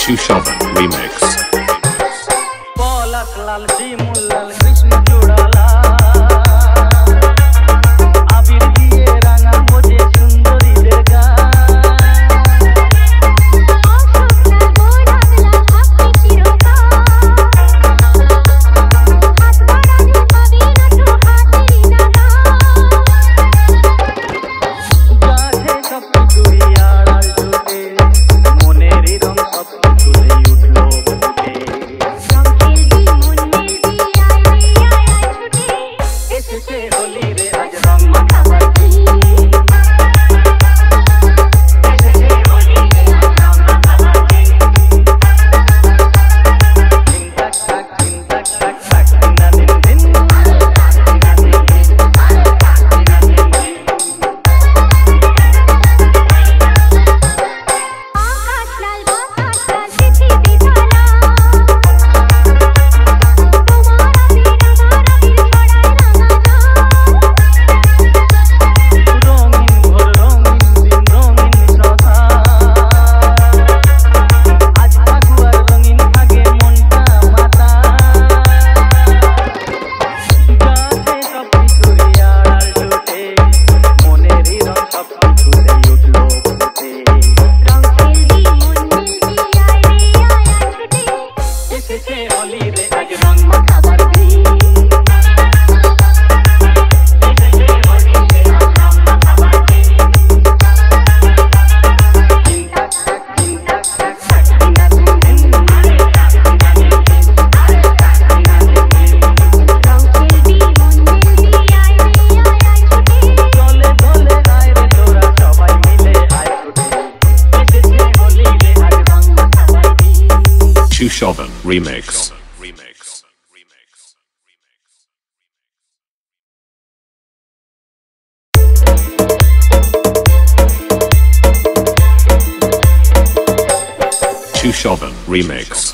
Chushovan Remix. Chushovan Remix. Chushovan Remix.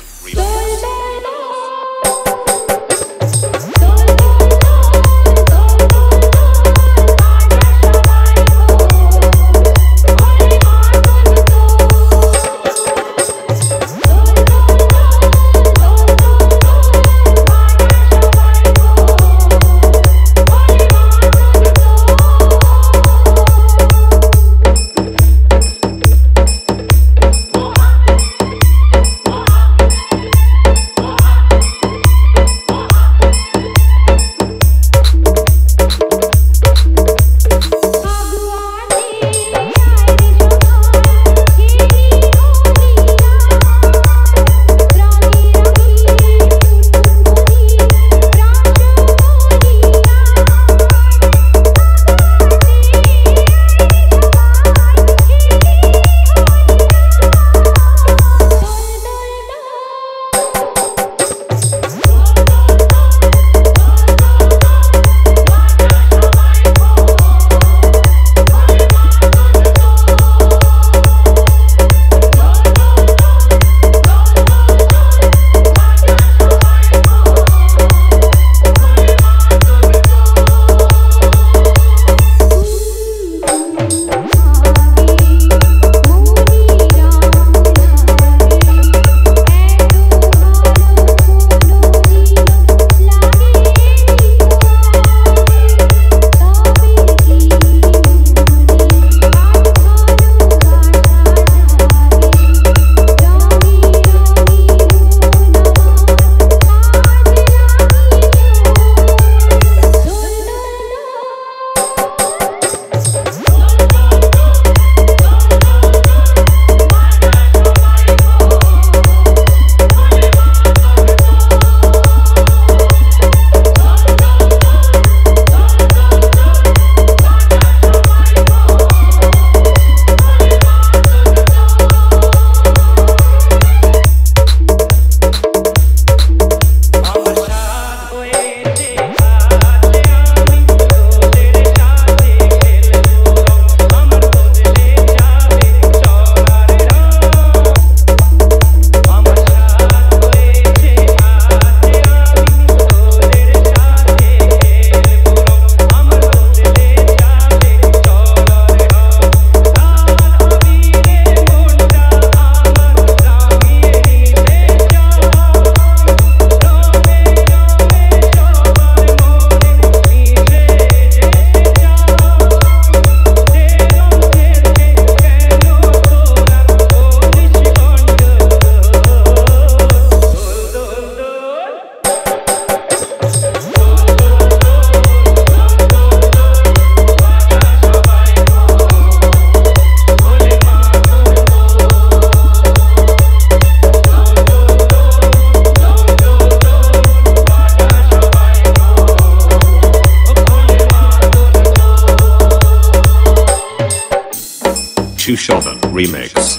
Chushovan Remix.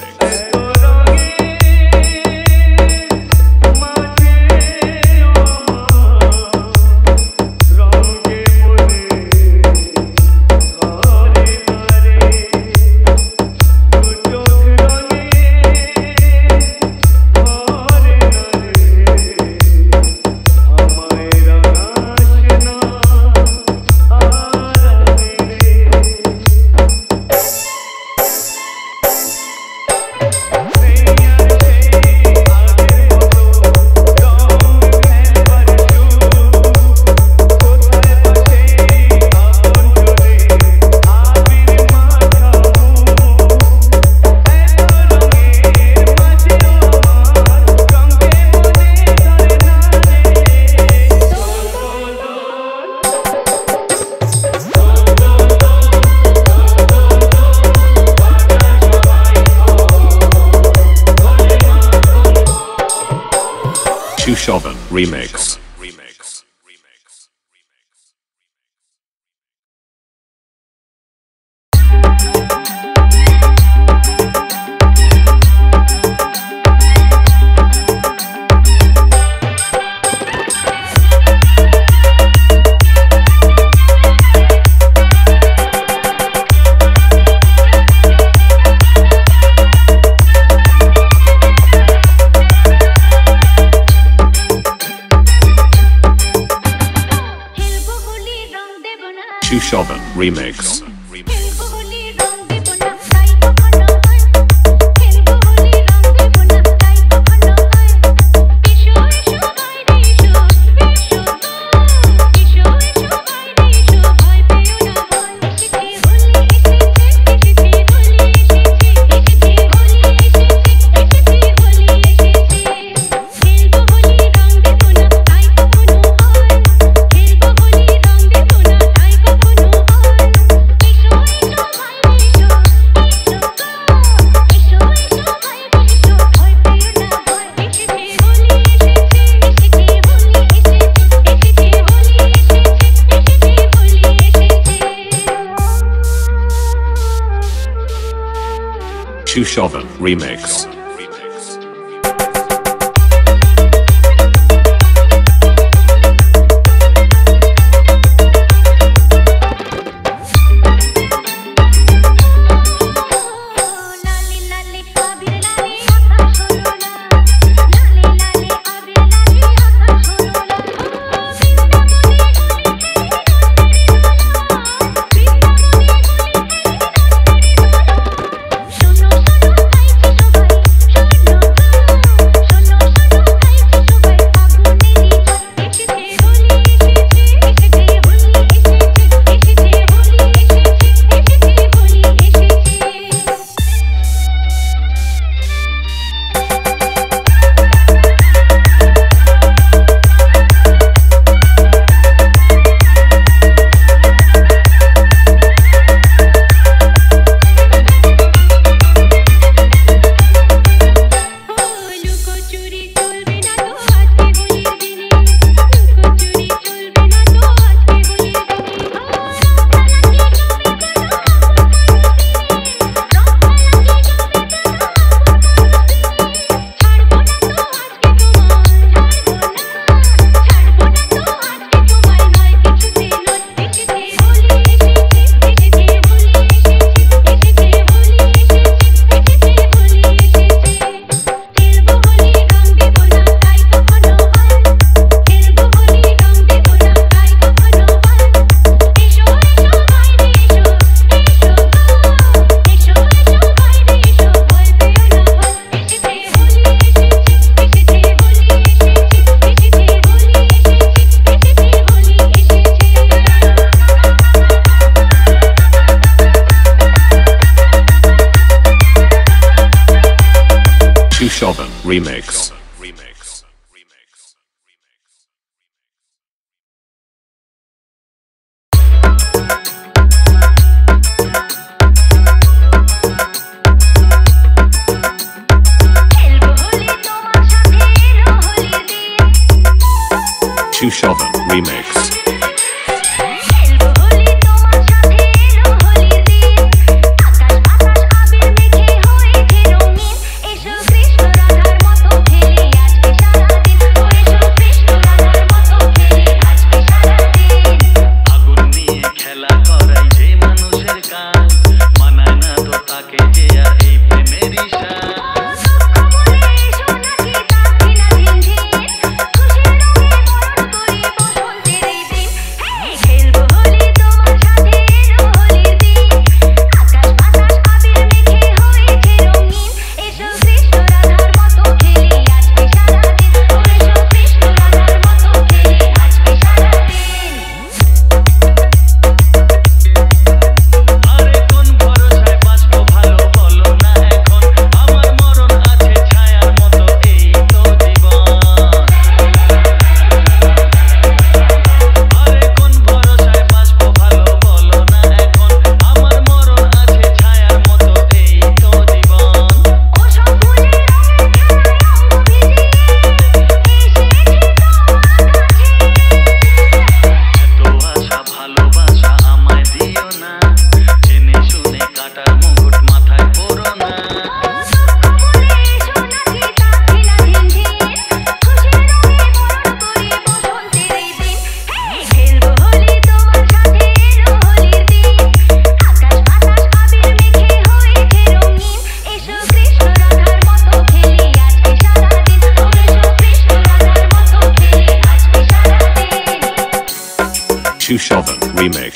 Chushovan Remix. Chushovan Remix. Chushovan Remix. Chushovan Remix. Chushovan Remix. Chushovan Remix.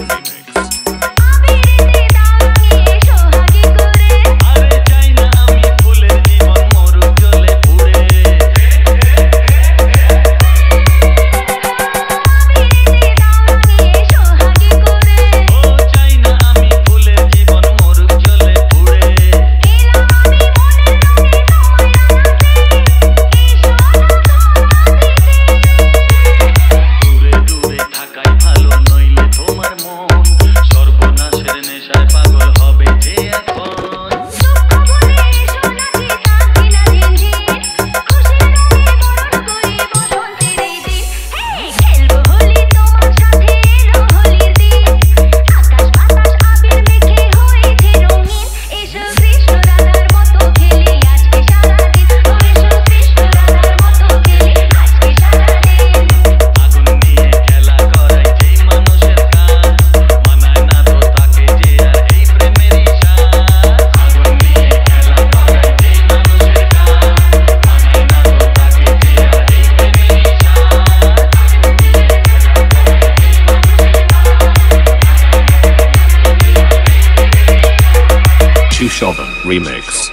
Chushovan Remix.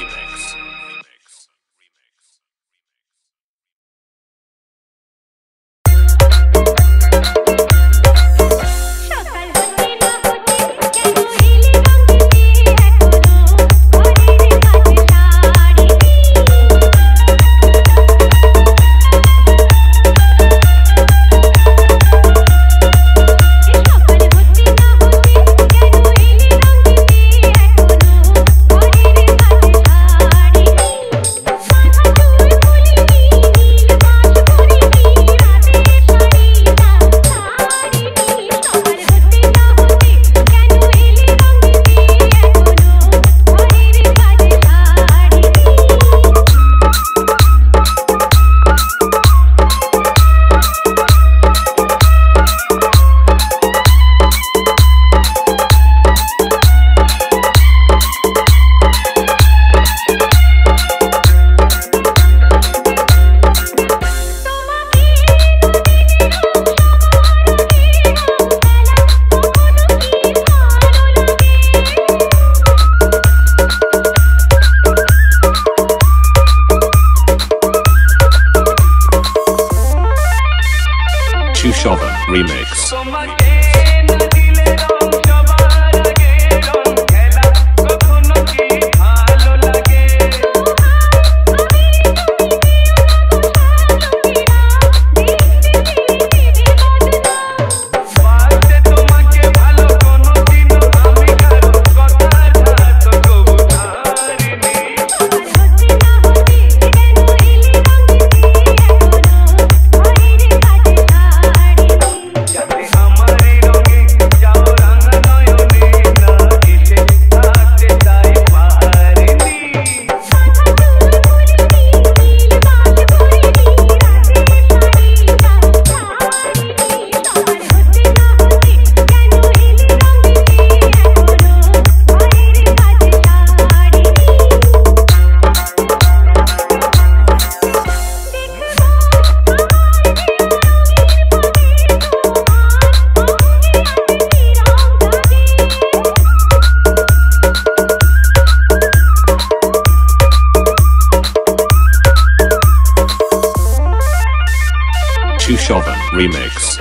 Chushovan Remix. Chushovan Remix.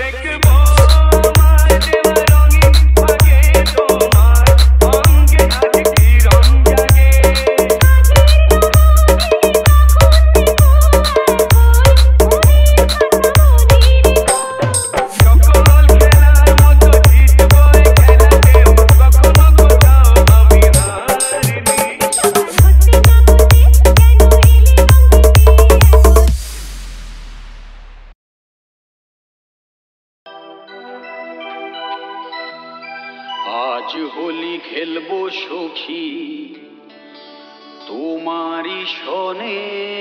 आज होली खेलबो सखी तुम्हारी सने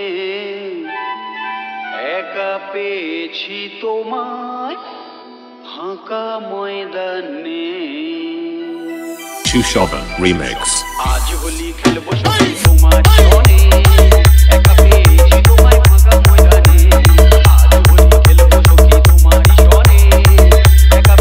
एका पेয়েছি তোমায় ফাঁকা ময়দানে Chushovan Remix. आज होली खेलबो सखी তোমার সনে একা পেয়েছি তোমায় ফাঁকা ময়দানে आज होली खेलबो सखी তোমার সনে একা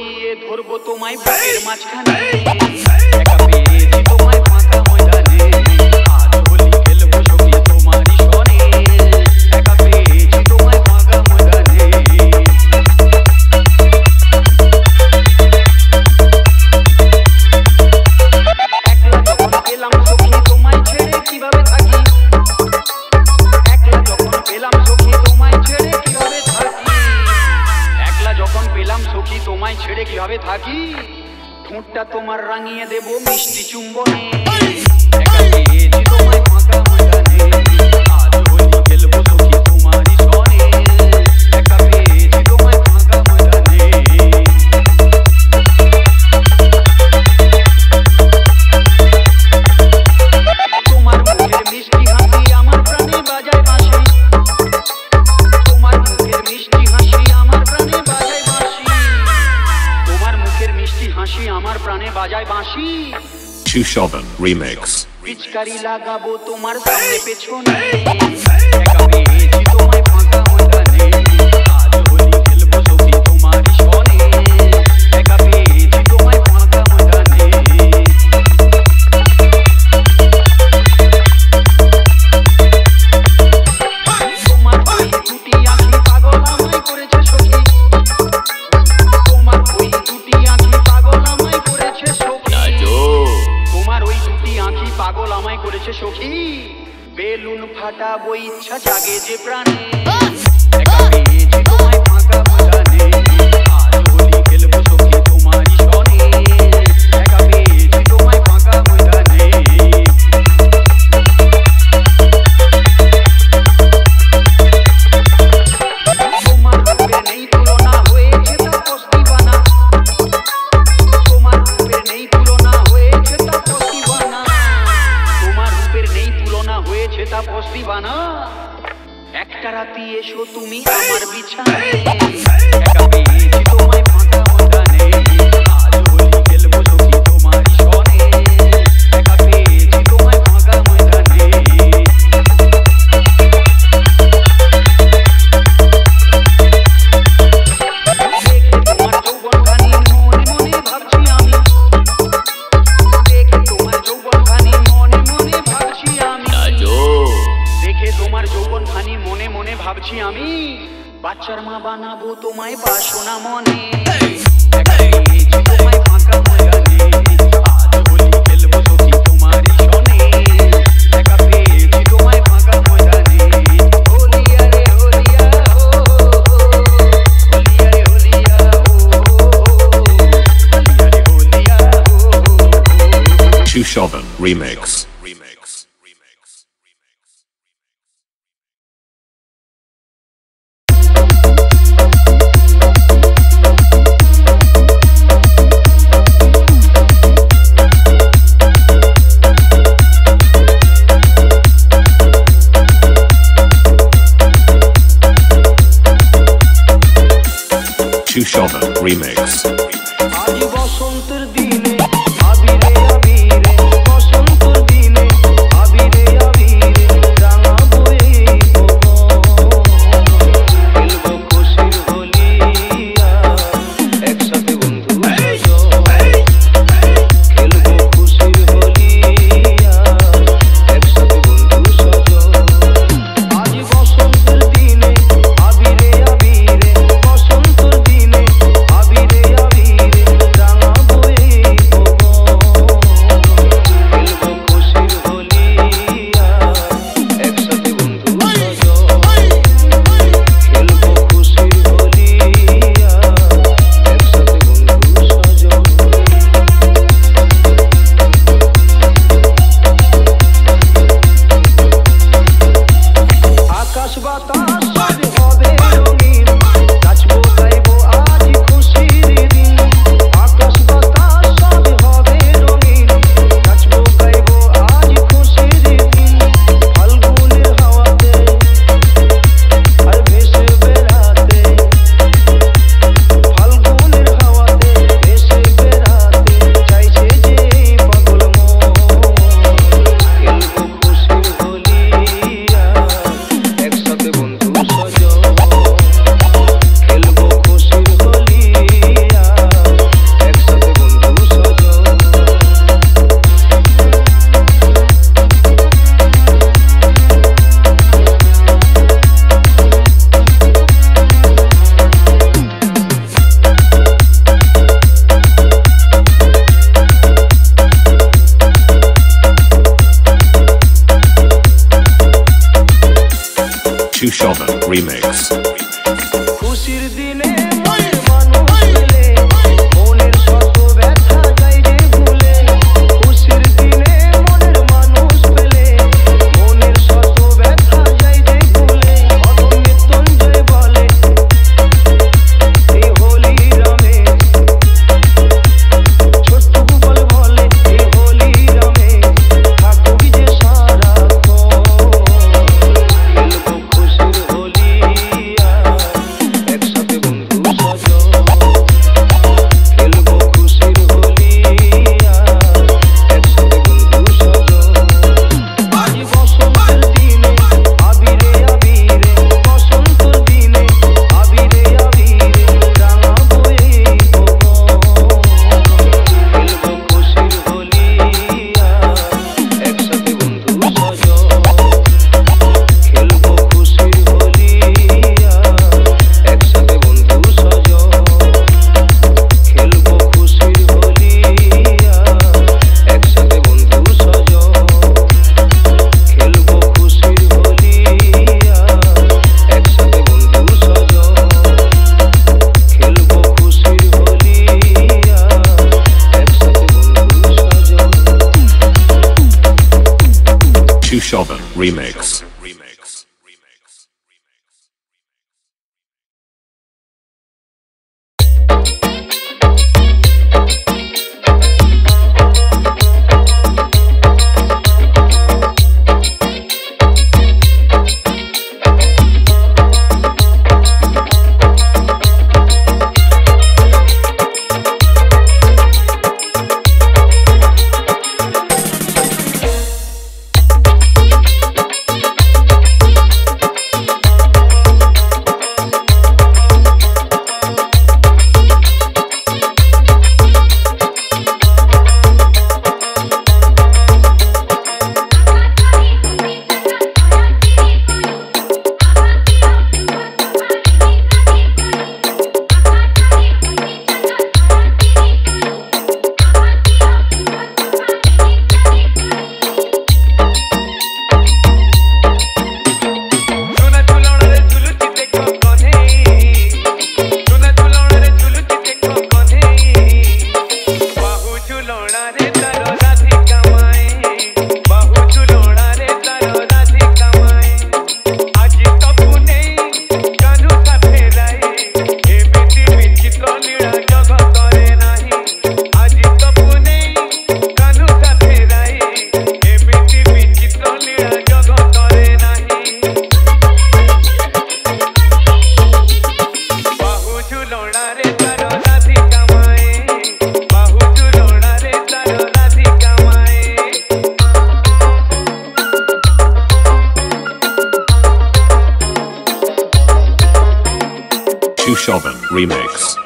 জড়িয়ে ধরবো তোমায় বুকের মাঝখানে একা পেয়েছি তোমায় ফাঁকা ময়দানে আজ হোলি খেলবো সখী তোমারই সনে একা পেয়েছি তোমায় ফাঁকা ময়দানে একলা যখন পেলাম সখী তোমায় ছেড়ে কিভাবে থাকি একলা যখন পেলাম সখী তোমায় ছেড়ে কিভাবে থাকি একলা যখন পেলাম সখী তোমায় ছেড়ে কিভাবে থাকি ঠোঁটটা তোমার রাঙিয়ে দেব মিষ্টি চুম্বনে একা পেয়েছি তোমায় ফাঁকা ময়দানে আজ হোলি খেলবো সখী তোমারই সনে একা পেয়েছি তোমায় ফাঁকা ময়দানে তোমার মুখের মিষ্টি হাসি আমার প্রাণে বাজায় বাঁশি তোমার মুখের মিষ্টি হাসি আমার প্রাণে বাজায় বাঁশি তোমার মুখের মিষ্টি হাসি আমার প্রাণে বাজায় বাঁশি Chushovan Remix. পিচকারি লাগাবো তোমার সামনে পেছনে একা পেয়েছি তোমায় ফাঁকা ময়দানে আজ হোলি খেলবো সখী তোমারই সনে একা পেয়েছি তোমায় ফাঁকা ময়দানে তোমার ওই দুটি আঁখি পাগল আমায় করেছে সখী তোমার ওই দুটি আঁখি পাগল আমায় করেছে সখী তোমার ওই দুটি আঁখি পাগল আমায় করেছে সখী বেলুন ফাটাবো ইচ্ছা জাগে যে প্রাণে একা পেয়েছি তোমায় ফাঁকা ময়দানে আজ হোলি খেলবো সখী তোমারই সনে একা পেয়েছি তোমায় ফাঁকা ময়দানে তোমার রূপের নেই তুলনা হয়েছে তা পস্তিবানা তোমার রূপের নেই তুলনা হয়েছে তা পস্তিবানা তোমার রূপের নেই তুলনা হয়েছে তা পস্তিবানা একটা রাতি এসো তুমি আমার বিছানায় একা পেয়েছি তোমায় ফাঁকা ময়দানে আজ হোলি খেলবো সখী তোমারই সনে একা পেয়েছি তোমায় ফাঁকা ময়দানে দেখে তোমার যৌবনখানি মনে মনে ভাবছি আমি দেখে তোমার যৌবনখানি মনে মনে ভাবছি আমি দেখে তোমার যৌবনখানি মনে মনে ভাবছি আমি বাচ্চার মা বানাবো তোমায় বাসনা মনে একা পেয়েছি তোমায় ফাঁকা ময়দানে আজ হোলি খেলবো সখী তোমারই সনে একা পেয়েছি তোমায় ফাঁকা ময়দানে হোলিয়া রে হোলিয়া হো হোলিয়া রে হোলিয়া হো হোলিয়া রে হোলিয়া হো Chushovan Remix. Chushovan Remix. আজ বসন্তের দিনে আবিরে আবিরে বসন্তের দিনে আবিরে আবিরে রাঙাবো এই ভুবন খেলবো খুশির হোলিয়া একসাথে বন্ধু সজন খেলবো খুশির হোলিয়া একসাথে বন্ধু সজন আজ বসন্তের দিনে আবিরে আবিরে বসন্তের দিনে আবিরে আবিরে Chushovan Remix. খুশির দিনে মনের মানুষ পেলে মনের শত ব্যথা যায় যে ভুলে খুশির দিনে মনের মানুষ পেলে মনের শত ব্যথা যায় যে ভুলে মৃত্যুঞ্জয় বলে এই হোলি রমে ছোট্ট গোপাল বলে এই হোলি রমে থাকবি যে সারাক্ষণ খেলবো খুশির হোলি একসাথে বন্ধু সজন খেলবো খুশির হোলি একসাথে বন্ধু সজন আজ বসন্তের দিনে আবিরে আবিরে বসন্তের দিনে আবিরে আবিরে রাঙাবো এই ভুবন খেলবো খুশির হোলি একসাথে বন্ধু সজন খেলবো খুশির হোলি একসাথে বন্ধু সজন খেলবো খুশির হোলি একসাথে বন্ধু সজন খেলবো খুশির হোলি একসাথে বন্ধু সজন খেলবো খুশির হোলি একসাথে বন্ধু সজন Chushovan Remix. Chushovan Remix.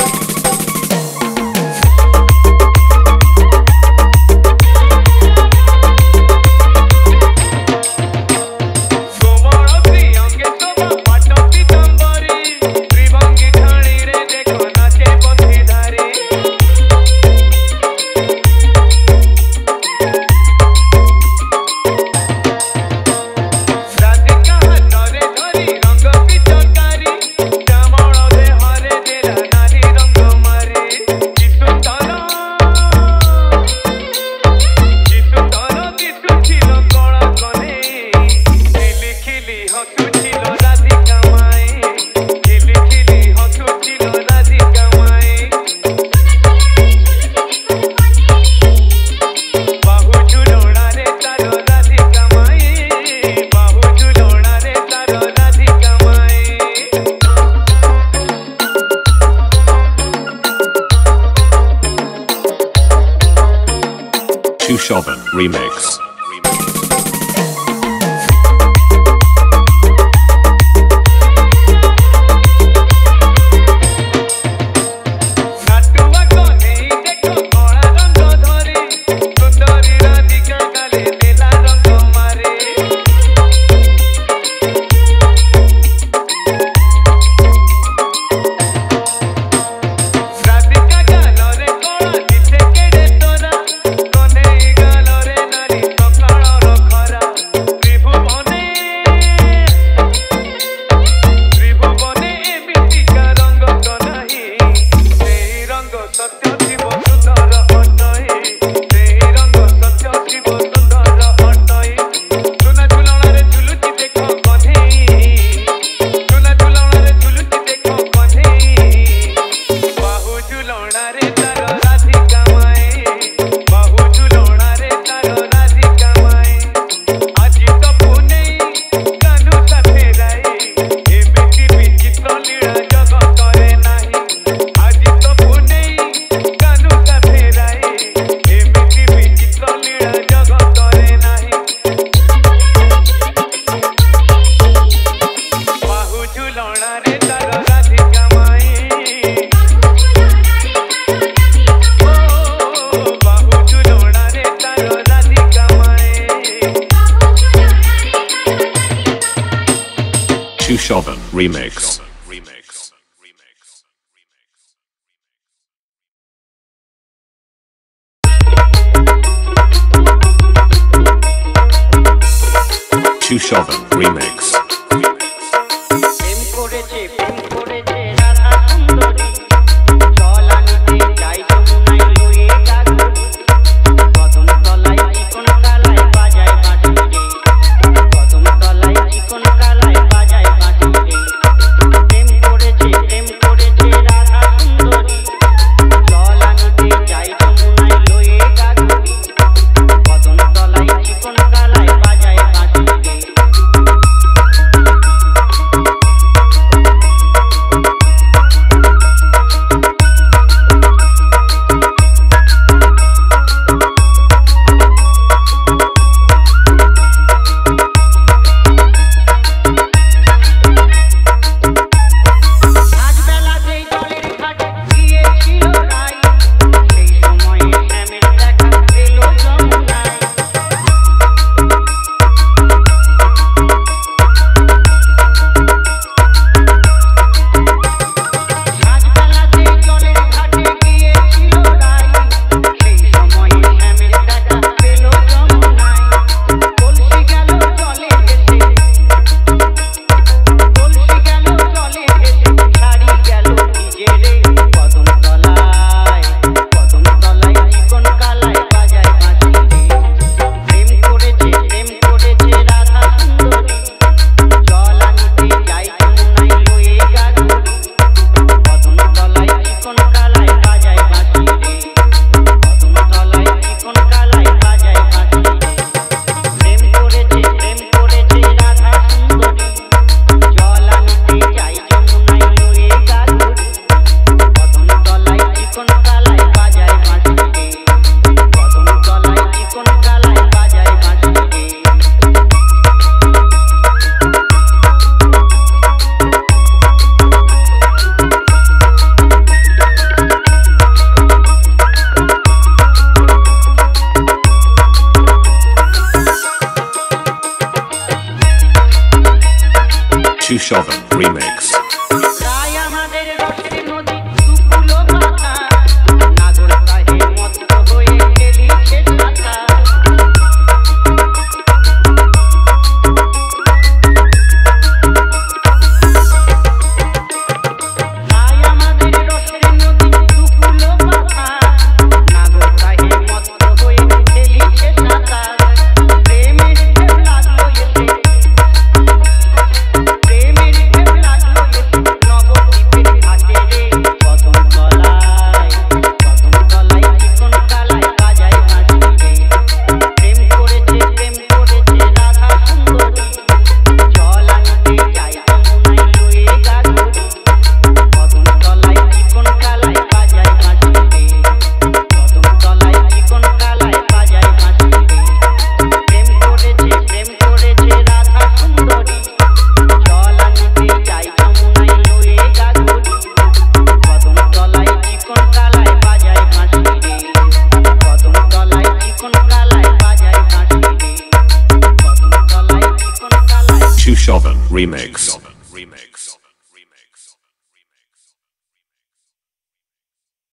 Chushovan Remix. Radhika Remix. Chushovan Remix. Chushovan Remix. Chushovan Remix.